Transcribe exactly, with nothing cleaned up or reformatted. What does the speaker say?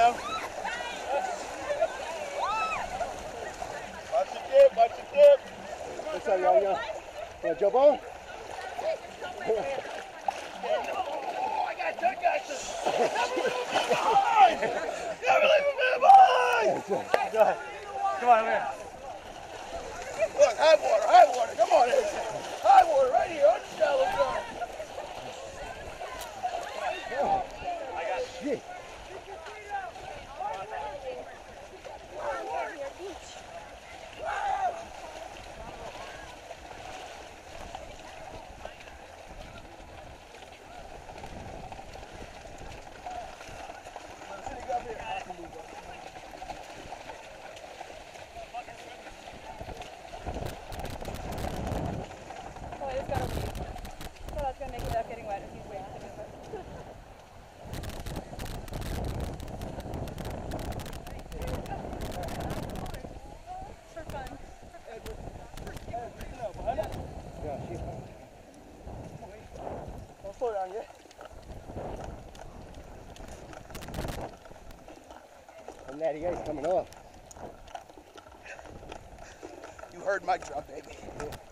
down. Watch the dip, watch the dip. What's up, y'all? You wanna jump on? I got two guys. Never leave him behind! Never leave him behind! Go ahead. Come on, over here. Look, high water, high water. Come on, Edson. High water right here on the shallow zone. I got shit. Slow down, yeah? And Natty Ice coming off. You heard my drum, baby.